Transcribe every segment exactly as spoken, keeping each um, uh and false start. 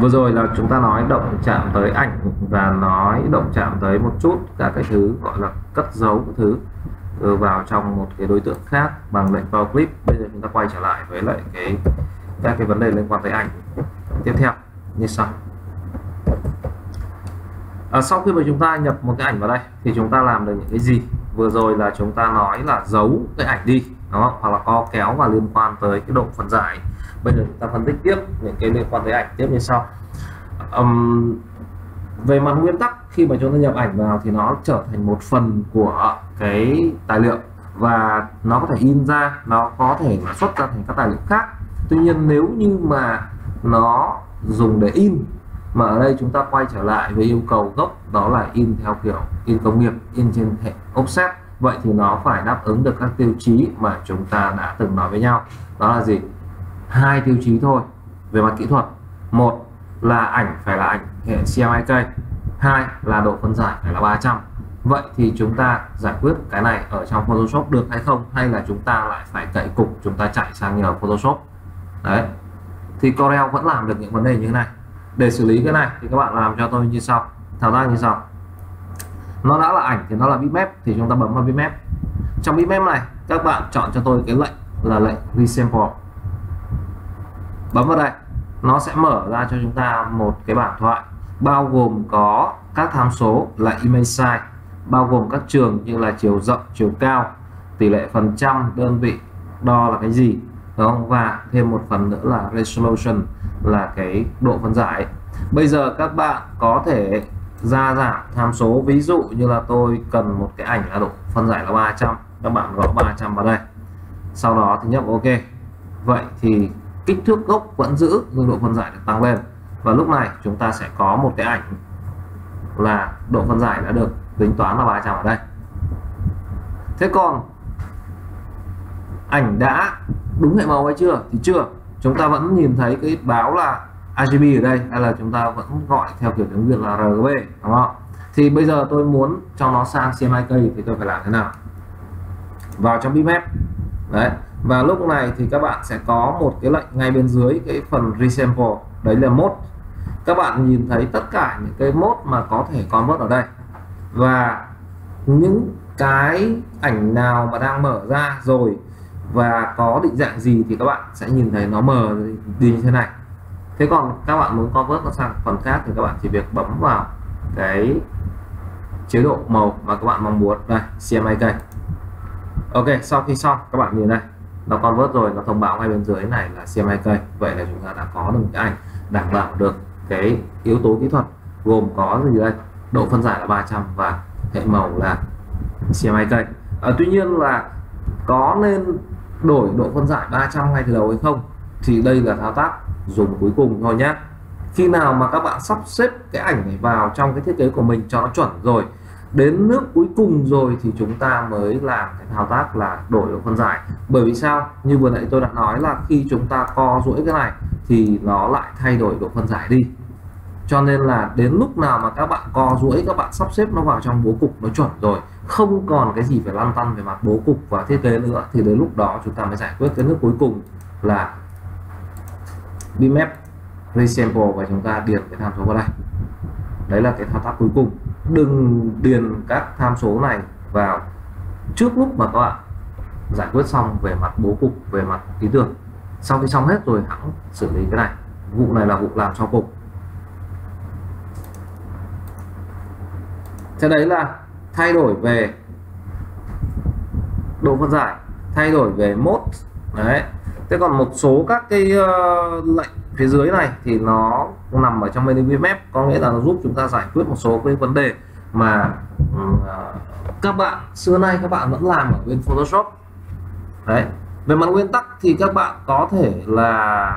Vừa rồi là chúng ta nói động chạm tới ảnh và nói động chạm tới một chút các cái thứ gọi là cất giấu cái thứ vào trong một cái đối tượng khác bằng lệnh Power Clip. Bây giờ chúng ta quay trở lại với lại cái các cái vấn đề liên quan tới ảnh tiếp theo như sau. À, sau khi mà chúng ta nhập một cái ảnh vào đây thì chúng ta làm được những cái gì? Vừa rồi là chúng ta nói là giấu cái ảnh đi, đúng không? Hoặc là co kéo và liên quan tới cái độ phân giải. Bây giờ chúng ta phân tích tiếp những cái liên quan tới ảnh tiếp như sau. Um, về mặt nguyên tắc, khi mà chúng ta nhập ảnh vào thì nó trở thành một phần của cái tài liệu và nó có thể in ra, nó có thể là xuất ra thành các tài liệu khác. Tuy nhiên nếu như mà nó dùng để in, mà ở đây chúng ta quay trở lại với yêu cầu gốc, đó là in theo kiểu in công nghiệp, in trên hệ offset, vậy thì nó phải đáp ứng được các tiêu chí mà chúng ta đã từng nói với nhau. Đó là gì? Hai tiêu chí thôi về mặt kỹ thuật. Một là ảnh phải là ảnh hệ C M Y K, hai là độ phân giải phải là ba trăm. Vậy thì chúng ta giải quyết cái này ở trong Photoshop được hay không, hay là chúng ta lại phải cậy cục chúng ta chạy sang nhờ Photoshop? Đấy, thì Corel vẫn làm được những vấn đề như thế này. Để xử lý cái này thì các bạn làm cho tôi như sau, thao tác như sau. Nó đã là ảnh thì nó là bitmap, thì chúng ta bấm vào bitmap. Trong bitmap này các bạn chọn cho tôi cái lệnh là lệnh resample. Bấm vào đây, nó sẽ mở ra cho chúng ta một cái bảng thoại bao gồm có các tham số là image size, bao gồm các trường như là chiều rộng, chiều cao, tỷ lệ phần trăm, đơn vị đo là cái gì, đúng không? Và thêm một phần nữa là resolution là cái độ phân giải. Bây giờ các bạn có thể gia giảm tham số, ví dụ như là tôi cần một cái ảnh là độ phân giải là ba trăm, các bạn gõ ba trăm vào đây, sau đó thì nhấp OK. Vậy thì kích thước gốc vẫn giữ nhưng độ phân giải được tăng lên, và lúc này chúng ta sẽ có một cái ảnh là độ phân giải đã được tính toán là ba trăm ở đây. Thế còn ảnh đã đúng hệ màu hay chưa thì chưa, chúng ta vẫn nhìn thấy cái báo là R G B ở đây, hay là chúng ta vẫn gọi theo kiểu tiếng Việt là R G B, đúng không? Thì bây giờ tôi muốn cho nó sang C M Y K thì tôi phải làm thế nào? Vào trong bitmap đấy, và lúc này thì các bạn sẽ có một cái lệnh ngay bên dưới cái phần resample, đấy là mode. Các bạn nhìn thấy tất cả những cái mode mà có thể convert ở đây, và những cái ảnh nào mà đang mở ra rồi và có định dạng gì thì các bạn sẽ nhìn thấy nó mờ đi như thế này. Thế còn các bạn muốn convert nó sang phần khác thì các bạn chỉ việc bấm vào cái chế độ màu mà các bạn mong muốn, đây C M Y K. Ok, sau khi xong các bạn nhìn này, nó convert rồi, nó thông báo ngay bên dưới này là C M Y K. Vậy là chúng ta đã có được cái ảnh đảm bảo được cái yếu tố kỹ thuật, gồm có gì đây? Độ phân giải là ba trăm và hệ màu là C M Y K. À, tuy nhiên là có nên đổi độ phân giải ba trăm ngay từ đầu hay không thì đây là thao tác dùng cuối cùng thôi nhé. Khi nào mà các bạn sắp xếp cái ảnh này vào trong cái thiết kế của mình cho nó chuẩn rồi, đến nước cuối cùng rồi thì chúng ta mới làm cái thao tác là đổi độ phân giải. Bởi vì sao? Như vừa nãy tôi đã nói là khi chúng ta co duỗi cái này thì nó lại thay đổi độ phân giải đi. Cho nên là đến lúc nào mà các bạn co duỗi, các bạn sắp xếp nó vào trong bố cục nó chuẩn rồi, không còn cái gì phải lăn tăn về mặt bố cục và thiết kế nữa, thì đến lúc đó chúng ta mới giải quyết cái nước cuối cùng là bitmap resample và chúng ta điền cái tham số vào đây. Đấy là cái thao tác cuối cùng. Đừng điền các tham số này vào trước lúc mà các bạn giải quyết xong về mặt bố cục, về mặt ý tưởng. Sau khi xong hết rồi hãng xử lý cái này. Vụ này là vụ làm sau cùng. Thế đấy là thay đổi về độ phân giải, thay đổi về mode. Đấy. Thế còn một số các cái uh, lệnh phía dưới này thì nó nằm ở trong menu bitmap, có nghĩa là nó giúp chúng ta giải quyết một số cái vấn đề mà uh, các bạn xưa nay các bạn vẫn làm ở bên Photoshop. Đấy. Về mặt nguyên tắc thì các bạn có thể là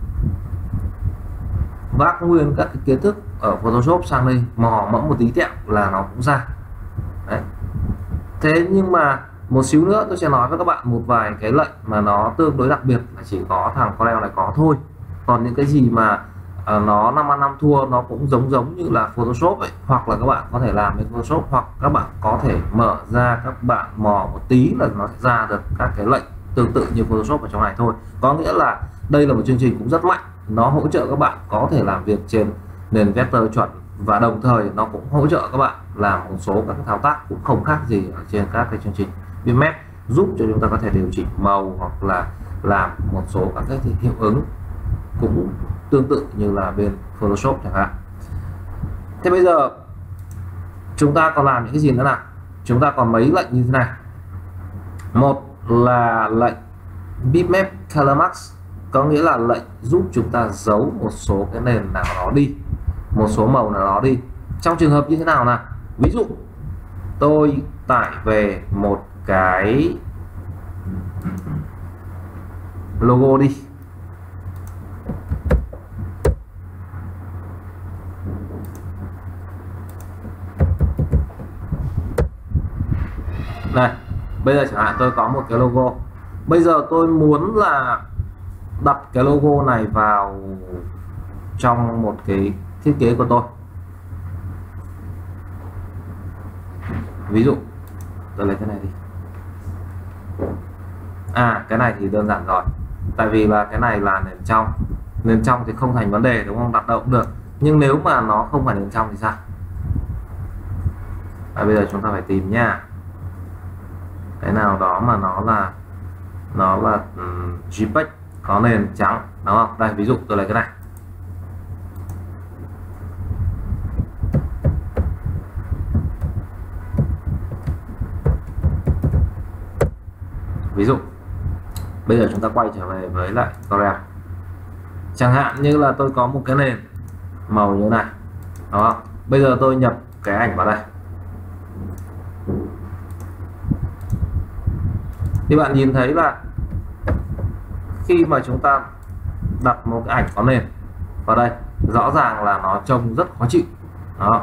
vác nguyên các cái kiến thức ở Photoshop sang đây, mò mẫm một tí tẹo là nó cũng ra. Đấy. Thế nhưng mà một xíu nữa tôi sẽ nói với các bạn một vài cái lệnh mà nó tương đối đặc biệt, là chỉ có thằng Corel này có thôi. Còn những cái gì mà uh, nó năm ăn năm thua, nó cũng giống giống như là Photoshop ấy, hoặc là các bạn có thể làm bên Photoshop, hoặc các bạn có thể mở ra, các bạn mò một tí là nó sẽ ra được các cái lệnh tương tự như Photoshop ở trong này thôi. Có nghĩa là đây là một chương trình cũng rất mạnh, nó hỗ trợ các bạn có thể làm việc trên nền vector chuẩn, và đồng thời nó cũng hỗ trợ các bạn làm một số các thao tác cũng không khác gì ở trên các cái chương trình bitmap, giúp cho chúng ta có thể điều chỉnh màu hoặc là làm một số các cái hiệu ứng cũng tương tự như là bên Photoshop chẳng hạn. Thế bây giờ chúng ta còn làm những cái gì nữa nào? Chúng ta còn mấy lệnh như thế này. Một là lệnh bitmap color mask, có nghĩa là lệnh giúp chúng ta giấu một số cái nền nào đó đi, một số màu nào đó đi. Trong trường hợp như thế nào nào? Ví dụ tôi tải về một cái logo đi. Này, bây giờ chẳng hạn tôi có một cái logo. Bây giờ tôi muốn là đặt cái logo này vào trong một cái thiết kế của tôi. Ví dụ tôi lấy cái này đi. À, cái này thì đơn giản rồi. Tại vì là cái này là nền trong. Nền trong thì không thành vấn đề đúng không? Đặt đâu cũng được. Nhưng nếu mà nó không phải nền trong thì sao? À, bây giờ chúng ta phải tìm nha. Cái nào đó mà nó là nó là um, gi pếch có nền trắng, đúng không? Đây, ví dụ tôi lấy cái này. Ví dụ bây giờ chúng ta quay trở về với lại Corel. Chẳng hạn như là tôi có một cái nền màu như này, đó. Bây giờ tôi nhập cái ảnh vào đây. Thì bạn nhìn thấy là khi mà chúng ta đặt một cái ảnh có nền vào đây, rõ ràng là nó trông rất khó chịu. Đó.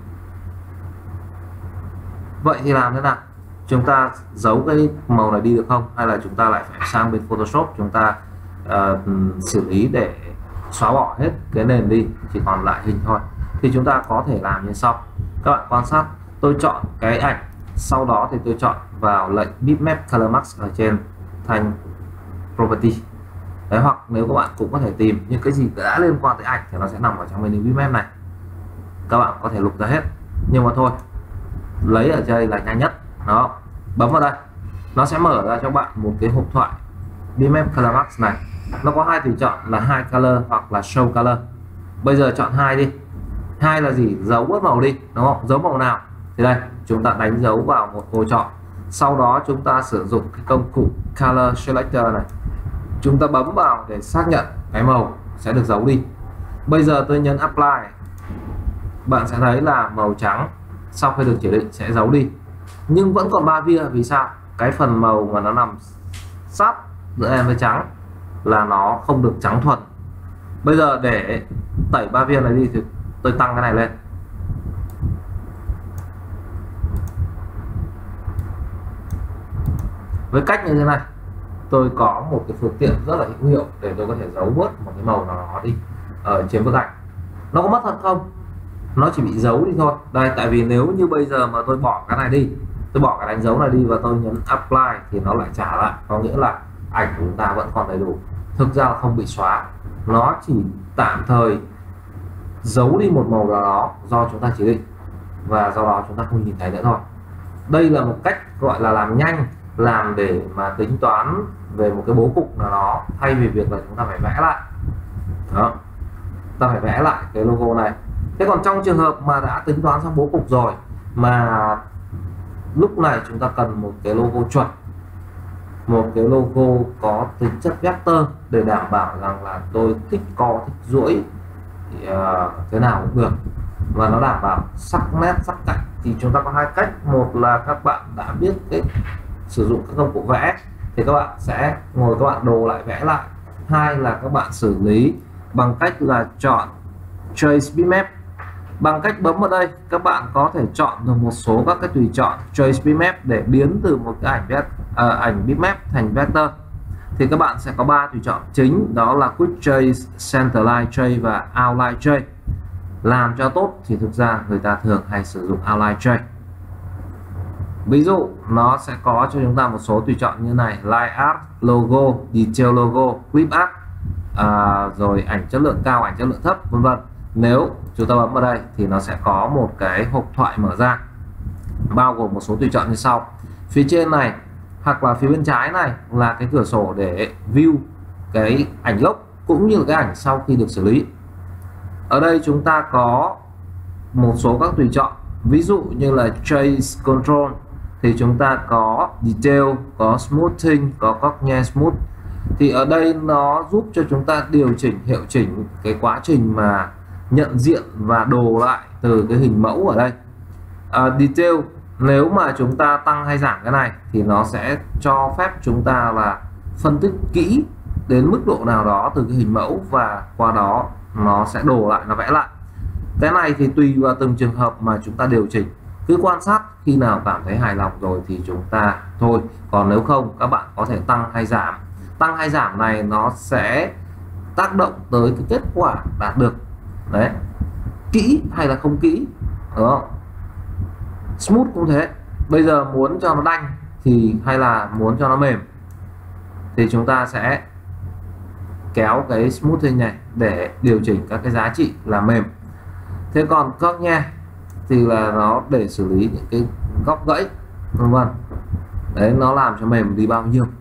Vậy thì làm thế nào? Chúng ta giấu cái màu này đi được không? Hay là chúng ta lại phải sang bên Photoshop, chúng ta uh, xử lý để xóa bỏ hết cái nền đi, chỉ còn lại hình thôi. Thì chúng ta có thể làm như sau. Các bạn quan sát, tôi chọn cái ảnh, sau đó thì tôi chọn vào lệnh bitmap color mask ở trên thanh property. Đấy, hoặc nếu các bạn cũng có thể tìm những cái gì đã liên quan tới ảnh thì nó sẽ nằm ở trong menu bitmap này. Các bạn có thể lục ra hết. Nhưng mà thôi, lấy ở đây là nhanh nhất. Đó, bấm vào đây, nó sẽ mở ra cho bạn một cái hộp thoại bitmap color mask này. Nó có hai tùy chọn là hide color hoặc là show color. Bây giờ chọn hai đi. Hai là gì? Giấu bớt màu đi, đúng không? Giấu màu nào? Thì đây, chúng ta đánh dấu vào một ô chọn. Sau đó chúng ta sử dụng cái công cụ color selector này. Chúng ta bấm vào để xác nhận cái màu sẽ được giấu đi. Bây giờ tôi nhấn apply. Bạn sẽ thấy là màu trắng sau khi được chỉ định sẽ giấu đi. Nhưng vẫn còn ba via, vì sao? Cái phần màu mà nó nằm sát giữa em với trắng là nó không được trắng thuần. Bây giờ để tẩy ba via này đi thì tôi tăng cái này lên. Với cách như thế này, tôi có một cái phương tiện rất là hữu hiệu để tôi có thể giấu bớt một cái màu nào đó đi ở trên bức ảnh. Nó có mất thật không? Nó chỉ bị giấu đi thôi. Đây, tại vì nếu như bây giờ mà tôi bỏ cái này đi, tôi bỏ cái đánh dấu này đi và tôi nhấn apply thì nó lại trả lại, có nghĩa là ảnh của chúng ta vẫn còn đầy đủ. Thực ra là không bị xóa, nó chỉ tạm thời giấu đi một màu nào đó do chúng ta chỉ định, và do đó chúng ta không nhìn thấy nữa thôi. Đây là một cách gọi là làm nhanh, làm để mà tính toán về một cái bố cục nào đó, thay vì việc là chúng ta phải vẽ lại. Đó, ta phải vẽ lại cái logo này. Thế còn trong trường hợp mà đã tính toán xong bố cục rồi mà lúc này chúng ta cần một cái logo chuẩn, một cái logo có tính chất vector để đảm bảo rằng là tôi thích co thích duỗi thì uh, thế nào cũng được và nó đảm bảo sắc nét sắc cạnh, thì chúng ta có hai cách. Một là các bạn đã biết cái sử dụng các công cụ vẽ thì các bạn sẽ ngồi các bạn đồ lại vẽ lại. Hai là các bạn xử lý bằng cách là chọn Trace Bitmap. Bằng cách bấm vào đây, các bạn có thể chọn được một số các cái tùy chọn Trace Bitmap để biến từ một cái ảnh vét à, ảnh bitmap thành vector. Thì các bạn sẽ có ba tùy chọn chính, đó là Quick Trace, Centerline Trace và Outline Trace. Làm cho tốt thì thực ra người ta thường hay sử dụng Outline Trace. Ví dụ nó sẽ có cho chúng ta một số tùy chọn như này: Line Art, Logo, Detail Logo, Clip Art. à, rồi ảnh chất lượng cao, ảnh chất lượng thấp, vân vân. Nếu chúng ta bấm vào đây thì nó sẽ có một cái hộp thoại mở ra bao gồm một số tùy chọn như sau. Phía trên này hoặc là phía bên trái này là cái cửa sổ để view cái ảnh gốc cũng như là cái ảnh sau khi được xử lý. Ở đây chúng ta có một số các tùy chọn, ví dụ như là Trace Control thì chúng ta có Detail, có Smoothing, có Cornea Smooth. Thì ở đây nó giúp cho chúng ta điều chỉnh, hiệu chỉnh cái quá trình mà nhận diện và đồ lại từ cái hình mẫu ở đây. À, Detail, nếu mà chúng ta tăng hay giảm cái này thì nó sẽ cho phép chúng ta là phân tích kỹ đến mức độ nào đó từ cái hình mẫu và qua đó nó sẽ đồ lại, nó vẽ lại. Cái này thì tùy vào từng trường hợp mà chúng ta điều chỉnh, cứ quan sát khi nào cảm thấy hài lòng rồi thì chúng ta thôi. Còn nếu không, các bạn có thể tăng hay giảm. Tăng hay giảm này nó sẽ tác động tới cái kết quả đạt được. Đấy, kỹ hay là không kỹ, đúng không? Smooth cũng thế, bây giờ muốn cho nó đanh thì hay là muốn cho nó mềm thì chúng ta sẽ kéo cái smoothing này để điều chỉnh các cái giá trị là mềm. Thế còn Cornea thì là nó để xử lý những cái góc gãy, vân vân. Đấy, nó làm cho mềm đi bao nhiêu.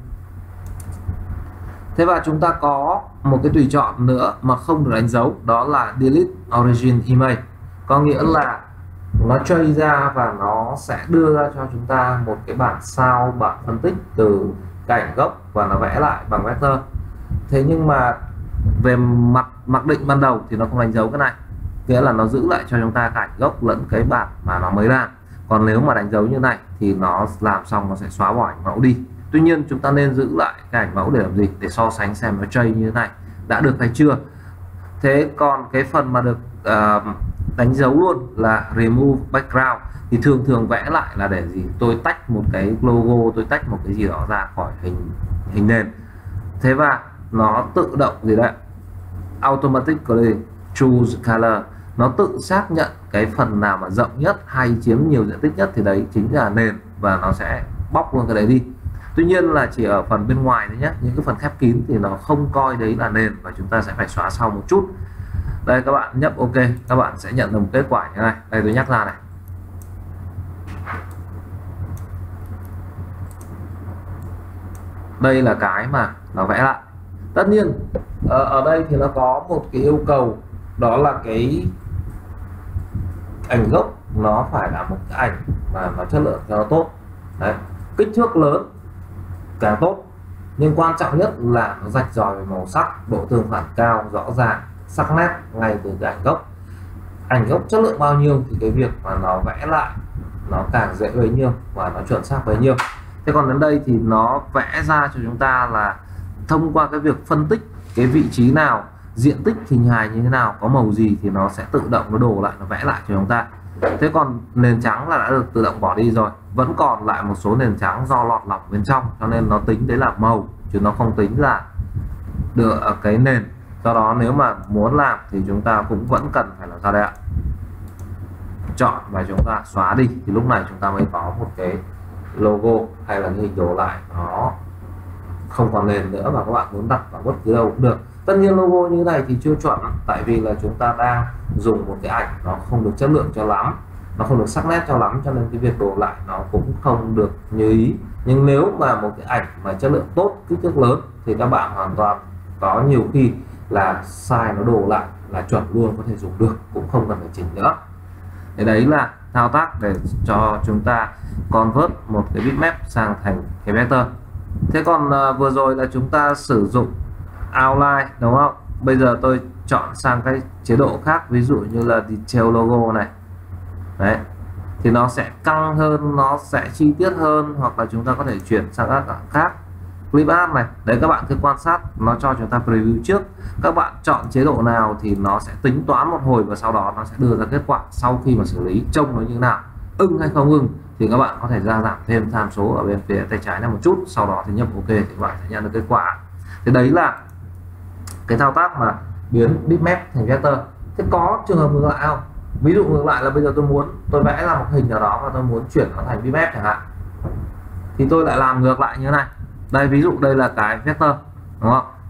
Thế và chúng ta có một cái tùy chọn nữa mà không được đánh dấu, đó là Delete Origin Image. Có nghĩa là nó chơi ra và nó sẽ đưa ra cho chúng ta một cái bản sao, bản phân tích từ cảnh gốc và nó vẽ lại bằng vector. Thế nhưng mà về mặt mặc định ban đầu thì nó không đánh dấu cái này, nghĩa là nó giữ lại cho chúng ta cảnh gốc lẫn cái bản mà nó mới làm. Còn nếu mà đánh dấu như này thì nó làm xong nó sẽ xóa bỏ ảnh mẫu đi. Tuy nhiên chúng ta nên giữ lại cái ảnh mẫu để làm gì? Để so sánh xem nó chơi như thế này đã được hay chưa. Thế còn cái phần mà được uh, đánh dấu luôn là Remove Background thì thường thường vẽ lại là để gì? Tôi tách một cái logo, tôi tách một cái gì đó ra khỏi hình hình nền. Thế và nó tự động gì đấy, automatically choose color, nó tự xác nhận cái phần nào mà rộng nhất hay chiếm nhiều diện tích nhất thì đấy chính là nền và nó sẽ bóc luôn cái đấy đi. Tuy nhiên là chỉ ở phần bên ngoài thôi nhé, những cái phần khép kín thì nó không coi đấy là nền và chúng ta sẽ phải xóa sau một chút. Đây, các bạn nhấp OK, các bạn sẽ nhận được một kết quả như này. Đây, tôi nhắc ra này. Đây là cái mà nó vẽ lại. Tất nhiên ở, ở đây thì nó có một cái yêu cầu, đó là cái ảnh gốc nó phải là một cái ảnh mà nó chất lượng cho nó tốt. Đấy, kích thước lớn càng tốt, nhưng quan trọng nhất là nó rạch ròi về màu sắc, độ tương phản cao, rõ ràng, sắc nét ngay từ cái ảnh gốc. Ảnh gốc chất lượng bao nhiêu thì cái việc mà nó vẽ lại nó càng dễ bấy nhiêu và nó chuẩn xác bấy nhiêu. Thế còn đến đây thì nó vẽ ra cho chúng ta là thông qua cái việc phân tích cái vị trí nào, diện tích hình hài như thế nào, có màu gì thì nó sẽ tự động nó đổ lại, nó vẽ lại cho chúng ta. Thế còn nền trắng là đã được tự động bỏ đi rồi, vẫn còn lại một số nền trắng do lọt lỏng bên trong, cho nên nó tính đấy là màu chứ nó không tính là được ở cái nền. Do đó nếu mà muốn làm thì chúng ta cũng vẫn cần phải là ra đây ạ, chọn và chúng ta xóa đi thì lúc này chúng ta mới có một cái logo hay là hình đồ lại nó không còn nền nữa và các bạn muốn đặt vào bất cứ đâu cũng được. Tất nhiên logo như này thì chưa chuẩn, tại vì là chúng ta đang dùng một cái ảnh nó không được chất lượng cho lắm, nó không được sắc nét cho lắm, cho nên cái việc đổ lại nó cũng không được như ý. Nhưng nếu mà một cái ảnh mà chất lượng tốt, kích thước lớn thì các bạn hoàn toàn có nhiều khi là size nó đổ lại là chuẩn luôn, có thể dùng được, cũng không cần phải chỉnh nữa. Thế đấy là thao tác để cho chúng ta convert một cái bitmap sang thành cái vector. Thế còn uh, vừa rồi là chúng ta sử dụng outline, đúng không? Bây giờ tôi chọn sang cái chế độ khác, ví dụ như là detail logo này. Đấy, thì nó sẽ căng hơn, nó sẽ chi tiết hơn, hoặc là chúng ta có thể chuyển sang các khác. Clip art này, đấy các bạn cứ quan sát, nó cho chúng ta preview trước. Các bạn chọn chế độ nào thì nó sẽ tính toán một hồi và sau đó nó sẽ đưa ra kết quả sau khi mà xử lý trông nó như thế nào, ưng hay không ưng thì các bạn có thể gia giảm thêm tham số ở bên phía tay trái này một chút, sau đó thì nhấp OK thì các bạn sẽ nhận được kết quả. Thì đấy là cái thao tác mà biến bitmap thành vector. Thế có trường hợp ngược lại không? Ví dụ ngược lại là bây giờ tôi muốn tôi vẽ ra một hình nào đó và tôi muốn chuyển nó thành bitmap chẳng hạn, thì tôi lại làm ngược lại như thế này. Đây, ví dụ đây là cái vector, đúng không?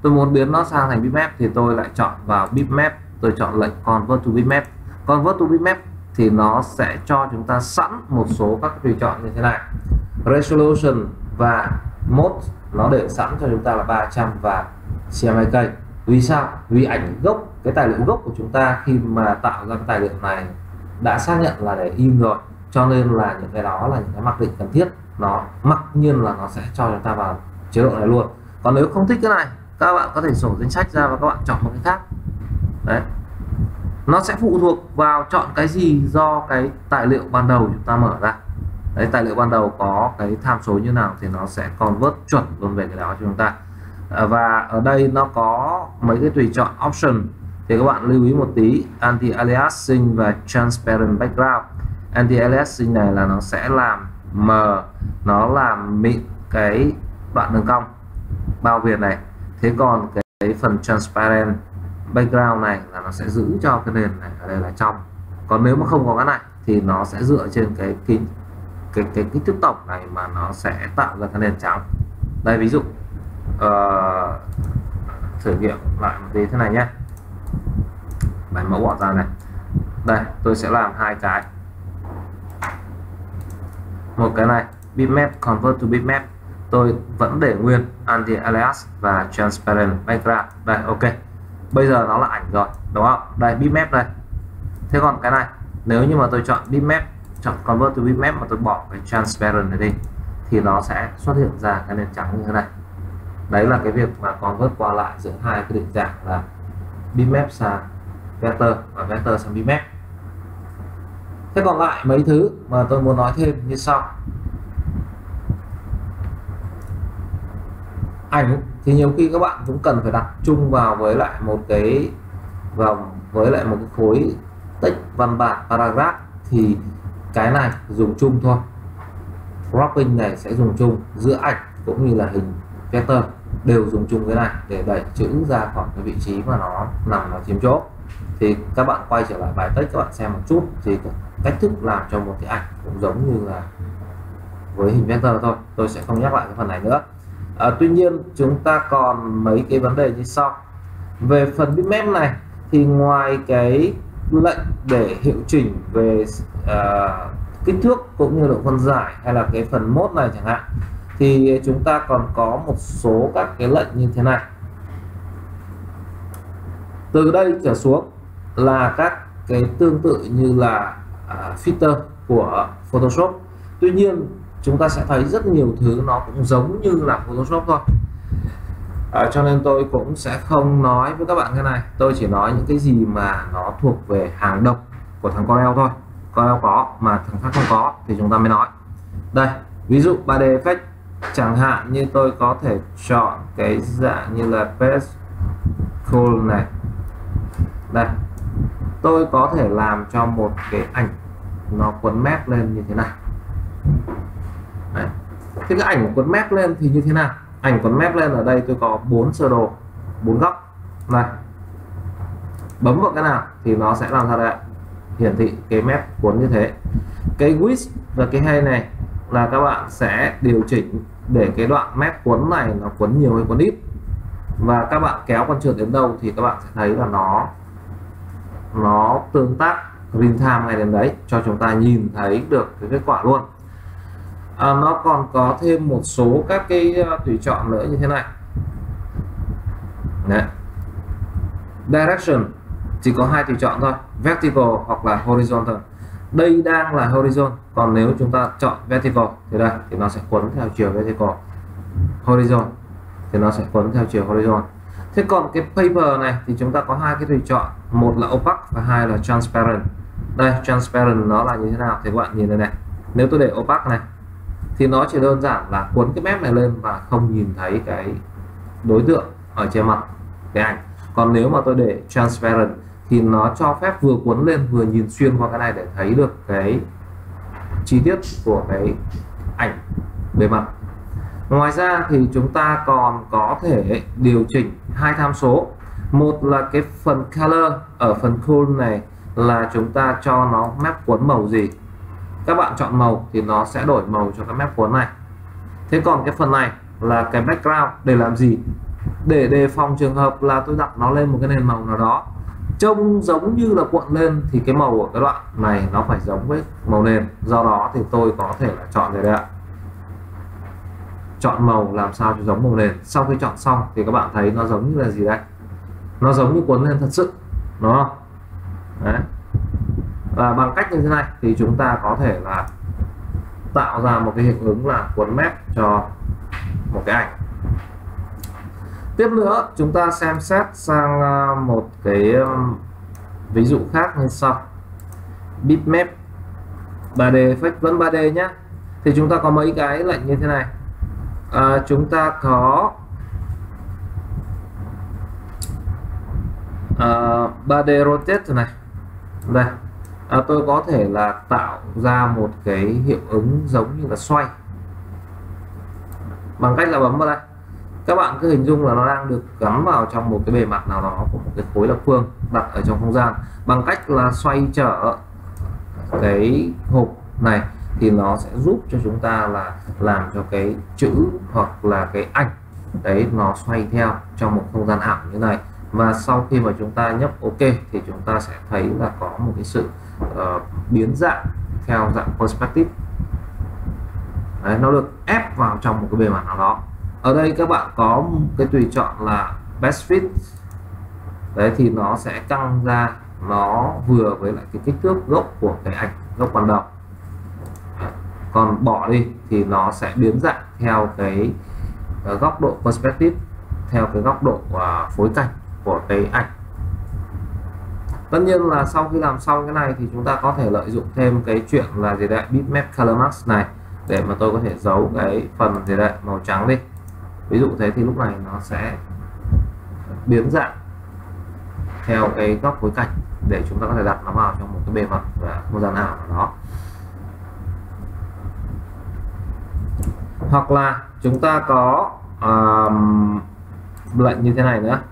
tôi muốn biến nó sang thành bitmap thì tôi lại chọn vào bitmap, tôi chọn lệnh convert to bitmap. Convert to bitmap thì nó sẽ cho chúng ta sẵn một số các tùy chọn như thế này. Resolution và mode nó để sẵn cho chúng ta là ba trăm và xê em hai K. Vì sao? Vì ảnh gốc, cái tài liệu gốc của chúng ta khi mà tạo ra cái tài liệu này đã xác nhận là để in rồi, cho nên là những cái đó là những cái mặc định cần thiết, nó mặc nhiên là nó sẽ cho chúng ta vào chế độ này luôn. Còn nếu không thích cái này, các bạn có thể sổ danh sách ra và các bạn chọn một cái khác. Đấy, nó sẽ phụ thuộc vào chọn cái gì do cái tài liệu ban đầu chúng ta mở ra. Đấy, tài liệu ban đầu có cái tham số như nào thì nó sẽ convert chuẩn luôn về cái đó cho chúng ta. À, và ở đây nó có mấy cái tùy chọn option thì các bạn lưu ý một tí. Anti-aliasing và transparent background. Anti-aliasing này là nó sẽ làm mờ, nó làm mịn cái đoạn đường cong bao viền này. Thế còn cái, cái phần transparent background này là nó sẽ giữ cho cái nền này ở đây là trong. Còn nếu mà không có cái này thì nó sẽ dựa trên cái kính cái cái kích thước tổng này mà nó sẽ tạo ra cái nền trắng. Đây ví dụ uh, thử nghiệm lại một tí thế này nhé. Bài mẫu bỏ ra này. Đây tôi sẽ làm hai cái. Một cái này bitmap convert to bitmap, tôi vẫn để nguyên anti-alias và transparent background. Đây ok. Bây giờ nó là ảnh rồi đúng không? Đây bitmap đây. Thế còn cái này nếu như mà tôi chọn bitmap, chọn convert to bitmap mà tôi bỏ cái transparent này đi thì nó sẽ xuất hiện ra cái nền trắng như thế này. Đấy là cái việc mà convert qua lại giữa hai cái định dạng là bitmap sang vector và vector sang bitmap. Thế còn lại mấy thứ mà tôi muốn nói thêm như sau. Ảnh thì nhiều khi các bạn cũng cần phải đặt chung vào với lại một cái vào với lại một cái khối text văn bản paragraph thì cái này dùng chung thôi. Cropping này sẽ dùng chung giữa ảnh cũng như là hình vector, đều dùng chung cái này để đẩy chữ ra khỏi cái vị trí mà nó nằm ở chiếm chỗ. Thì các bạn quay trở lại bài text các bạn xem một chút thì cách thức làm cho một cái ảnh cũng giống như là với hình vector thôi. Tôi sẽ không nhắc lại cái phần này nữa. À, tuy nhiên chúng ta còn mấy cái vấn đề như sau. Về phần bitmap này thì ngoài cái lệnh để hiệu chỉnh về uh, kích thước cũng như độ phân giải hay là cái phần mode này chẳng hạn, thì chúng ta còn có một số các cái lệnh như thế này. Từ đây trở xuống là các cái tương tự như là uh, filter của Photoshop. Tuy nhiên chúng ta sẽ thấy rất nhiều thứ nó cũng giống như là Photoshop thôi. À, cho nên tôi cũng sẽ không nói với các bạn cái này. Tôi chỉ nói những cái gì mà nó thuộc về hàng độc của thằng Corel thôi. Corel có mà thằng khác không có thì chúng ta mới nói. Đây, ví dụ ba D effect chẳng hạn như tôi có thể chọn cái dạng như là Pascal này. Đây, tôi có thể làm cho một cái ảnh nó quấn mép lên như thế này. Đấy. Thế cái ảnh quấn mép lên thì như thế nào? Ảnh quấn mép lên ở đây tôi có bốn sơ đồ, bốn góc này. Bấm vào cái nào thì nó sẽ làm ra đây, hiển thị cái mép cuốn như thế. Cái width và cái height này là các bạn sẽ điều chỉnh để cái đoạn mép cuốn này nó cuốn nhiều hay cuốn ít. Và các bạn kéo con trượt đến đâu thì các bạn sẽ thấy là nó nó tương tác real time ngay đến đấy cho chúng ta nhìn thấy được cái kết quả luôn. À, nó còn có thêm một số các cái uh, tùy chọn nữa như thế này. Đấy. Direction chỉ có hai tùy chọn thôi, vertical hoặc là horizontal. Đây đang là horizon, còn nếu chúng ta chọn vertical thì đây thì nó sẽ quấn theo chiều vertical. Horizon thì nó sẽ quấn theo chiều horizon. Thế còn cái paper này thì chúng ta có hai cái tùy chọn, một là opaque và hai là transparent. Đây, transparent nó là như thế nào thì các bạn nhìn đây này. Nếu tôi để opaque này thì nó chỉ đơn giản là cuốn cái mép này lên và không nhìn thấy cái đối tượng ở trên mặt cái ảnh. Còn nếu mà tôi để transparent thì nó cho phép vừa cuốn lên vừa nhìn xuyên qua cái này để thấy được cái chi tiết của cái ảnh bề mặt. Ngoài ra thì chúng ta còn có thể điều chỉnh hai tham số. Một là cái phần color ở phần cool này là chúng ta cho nó map cuốn màu gì. Các bạn chọn màu thì nó sẽ đổi màu cho cái map cuốn này. Thế còn cái phần này là cái background để làm gì? để đề phòng trường hợp là tôi đặt nó lên một cái nền màu nào đó trông giống như là cuộn lên thì cái màu ở cái đoạn này nó phải giống với màu nền, do đó thì tôi có thể là chọn đây, đây ạ, chọn màu làm sao cho giống màu nền. Sau khi chọn xong thì các bạn thấy nó giống như là gì đây, nó giống như cuốn lên thật sự, đúng không? Đấy. Và bằng cách như thế này thì chúng ta có thể là tạo ra một cái hiệu ứng là cuốn mép cho một cái ảnh. Tiếp nữa chúng ta xem xét sang một cái ví dụ khác như sau. Bitmap ba D effect vẫn ba D nhé. Thì chúng ta có mấy cái lệnh như thế này. À, chúng ta có à, ba D rotate này. Đây. À, tôi có thể là tạo ra một cái hiệu ứng giống như là xoay bằng cách là bấm vào đây. Các bạn cứ hình dung là nó đang được gắn vào trong một cái bề mặt nào đó của một cái khối lập phương đặt ở trong không gian, bằng cách là xoay trở cái hộp này thì nó sẽ giúp cho chúng ta là làm cho cái chữ hoặc là cái ảnh đấy nó xoay theo trong một không gian ảo như này. Và sau khi mà chúng ta nhấp OK thì chúng ta sẽ thấy là có một cái sự uh, biến dạng theo dạng perspective. Đấy, nó được ép vào trong một cái bề mặt nào đó. Ở đây các bạn có cái tùy chọn là best fit. Đấy thì nó sẽ căng ra, nó vừa với lại cái kích thước gốc của cái ảnh gốc ban đầu. Còn bỏ đi thì nó sẽ biến dạng theo cái uh, góc độ perspective, theo cái góc độ uh, phối cảnh của cái ảnh. Tất nhiên là sau khi làm xong cái này thì chúng ta có thể lợi dụng thêm cái chuyện là gì đấy, bitmap color mask này, để mà tôi có thể giấu cái phần gì đấy màu trắng đi. Ví dụ thế thì lúc này nó sẽ biến dạng theo cái góc phối cảnh để chúng ta có thể đặt nó vào trong một cái bề mặt và không gian ảo nào đó. Hoặc là chúng ta có um, lệnh như thế này nữa.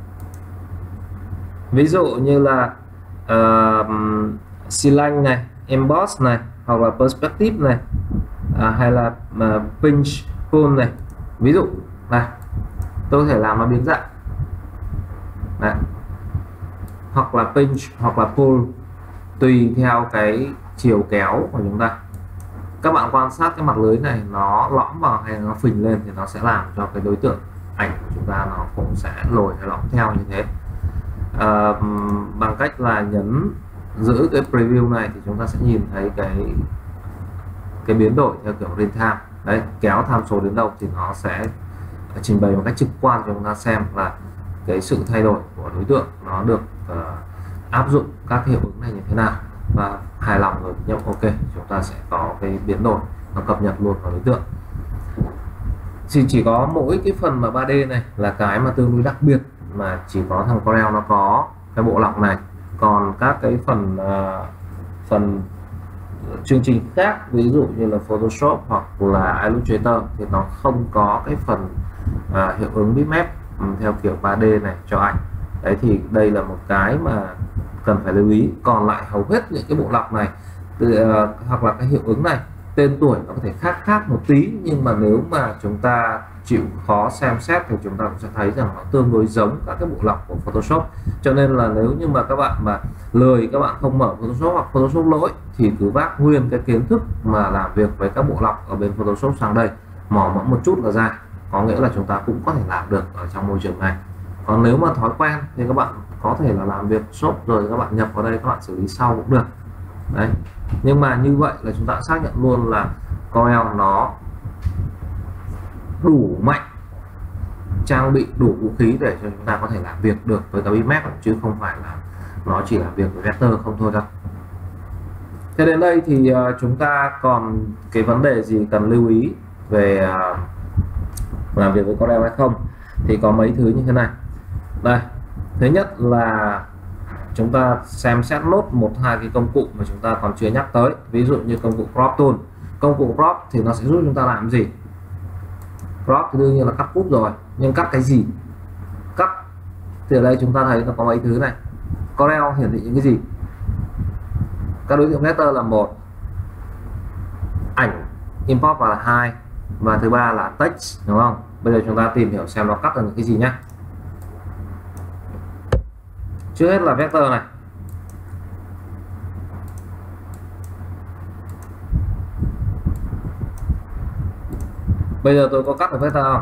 Ví dụ như là uh, select này, emboss này, hoặc là perspective này, à, hay là uh, pinch pull này. Ví dụ này, tôi có thể làm nó biến dạng. Đấy. Hoặc là pinch hoặc là pull tùy theo cái chiều kéo của chúng ta. Các bạn quan sát cái mặt lưới này nó lõm vào hay nó phình lên thì nó sẽ làm cho cái đối tượng ảnh của chúng ta nó cũng sẽ lồi hay lõm theo như thế. À, bằng cách là nhấn giữ cái preview này thì chúng ta sẽ nhìn thấy cái cái biến đổi theo kiểu real time. Đấy, kéo tham số đến đâu thì nó sẽ trình bày một cách trực quan cho chúng ta xem là cái sự thay đổi của đối tượng nó được uh, áp dụng các hiệu ứng này như thế nào. Và hài lòng rồi nhấp OK, chúng ta sẽ có cái biến đổi nó cập nhật luôn vào đối tượng. Thì chỉ có mỗi cái phần mà ba D này là cái mà tương đối đặc biệt, mà chỉ có thằng Corel nó có cái bộ lọc này. Còn các cái phần uh, phần chương trình khác, ví dụ như là Photoshop hoặc là Illustrator thì nó không có cái phần uh, hiệu ứng bitmap um, theo kiểu ba D này cho ảnh. Đấy thì đây là một cái mà cần phải lưu ý. Còn lại hầu hết những cái bộ lọc này từ, uh, hoặc là cái hiệu ứng này, tên tuổi nó có thể khác khác một tí, nhưng mà nếu mà chúng ta chịu khó xem xét thì chúng ta cũng sẽ thấy rằng nó tương đối giống các cái bộ lọc của Photoshop. Cho nên là nếu như mà các bạn mà lười, các bạn không mở Photoshop hoặc Photoshop lỗi thì cứ vác nguyên cái kiến thức mà làm việc với các bộ lọc ở bên Photoshop sang đây, mò mẫm một chút là ra, có nghĩa là chúng ta cũng có thể làm được ở trong môi trường này. Còn nếu mà thói quen thì các bạn có thể là làm việc shop rồi các bạn nhập vào đây, các bạn xử lý sau cũng được. Đấy. Nhưng mà như vậy là chúng ta xác nhận luôn là Corel nó đủ mạnh, trang bị đủ vũ khí để cho chúng ta có thể làm việc được với cái bitmap, chứ không phải là nó chỉ làm việc với vector không thôi đâu. Thế đến đây thì uh, chúng ta còn cái vấn đề gì cần lưu ý về uh, làm việc với Corel hay không, thì có mấy thứ như thế này. Đây, thứ nhất là chúng ta xem xét nốt một hai cái công cụ mà chúng ta còn chưa nhắc tới. Ví dụ như công cụ crop tool. Công cụ crop thì nó sẽ giúp chúng ta làm gì? Crop thì đương nhiên là cắt cúp rồi, nhưng cắt cái gì? Cắt thì ở đây chúng ta thấy nó có mấy thứ này. Corel hiển thị những cái gì? Các đối tượng vector là một, ảnh import vào là hai, và thứ ba là text, đúng không? Bây giờ chúng ta tìm hiểu xem nó cắt được những cái gì nhá. Trước hết là vector này. Bây giờ tôi có cắt được vector không?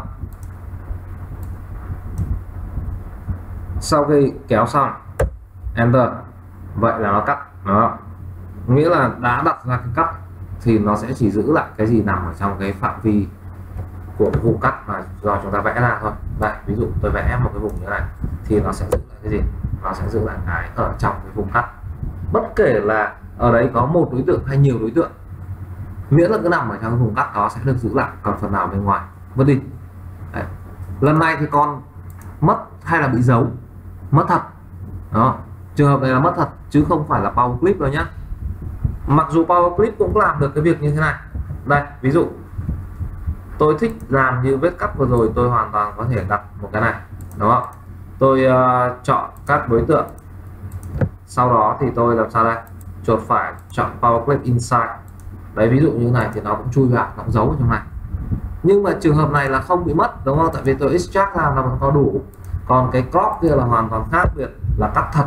Sau khi kéo xong enter, vậy là nó cắt. Đó, nghĩa là đã đặt ra cái cắt thì nó sẽ chỉ giữ lại cái gì nằm ở trong cái phạm vi của cái vùng cắt mà do chúng ta vẽ ra thôi. Đây, ví dụ tôi vẽ một cái vùng như này thì nó sẽ giữ lại cái gì? Nó sẽ giữ lại cái ở trong cái vùng cắt, bất kể là ở đấy có một đối tượng hay nhiều đối tượng, miễn là cứ nằm ở trong cái vùng cắt đó sẽ được giữ lại, còn phần nào bên ngoài vứt đi. Đấy. Lần này thì con mất hay là bị giấu? Mất thật. Đó, trường hợp này là mất thật chứ không phải là power clip đâu nhá. Mặc dù power clip cũng làm được cái việc như thế này. Đây, ví dụ tôi thích làm như vết cắt vừa rồi, tôi hoàn toàn có thể đặt một cái này, đúng không? Tôi uh, chọn các đối tượng, sau đó thì tôi làm sao đây? Chuột phải chọn power clip inside. Đấy, ví dụ như thế này thì nó cũng chui vào, nó cũng giấu ở trong này. Nhưng mà trường hợp này là không bị mất, đúng không? Tại vì tôi extract ra là vẫn có đủ. Còn cái crop kia là hoàn toàn khác biệt, là cắt thật.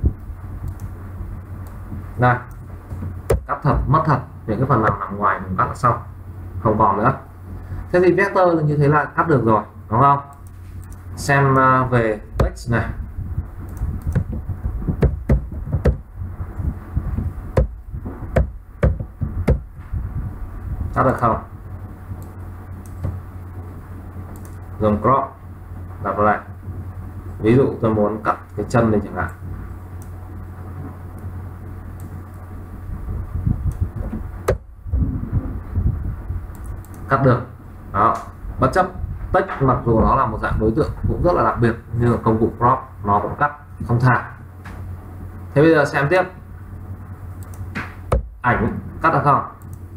Đây, cắt thật, mất thật, những cái phần nằm nằm ngoài mình cắt là xong, không còn nữa. Thế thì vector là như thế là cắt được rồi, đúng không? Xem về text này. Cắt được không? Dùng crop đặt vào lại. Ví dụ tôi muốn cắt cái chân này chẳng hạn, cắt được. Đó, bất chấp text mặc dù nó là một dạng đối tượng cũng rất là đặc biệt, nhưng công cụ crop nó cũng cắt không thả. Thế bây giờ xem tiếp. Ảnh cắt được không?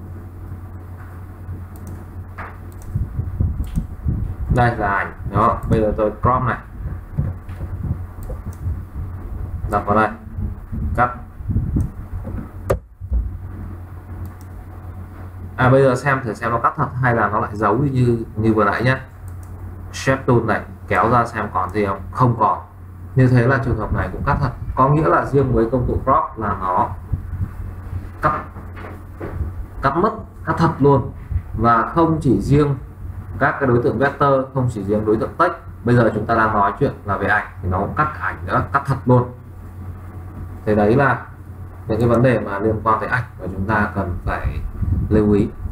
Đây là ảnh. Đó, bây giờ tôi crop này, đặt vào đây, cắt. À, bây giờ xem thử xem nó cắt thật hay là nó lại giấu như như vừa nãy nhé. Shape tool này, kéo ra xem còn gì không? Không còn. Như thế là trường hợp này cũng cắt thật. Có nghĩa là riêng với công cụ crop là nó cắt cắt mất, cắt thật luôn. Và không chỉ riêng các cái đối tượng vector, không chỉ riêng đối tượng text. Bây giờ chúng ta đang nói chuyện là về ảnh thì nó cũng cắt ảnh nữa, cắt thật luôn. Thế đấy là những cái vấn đề mà liên quan tới ảnh và chúng ta cần phải lưu ý.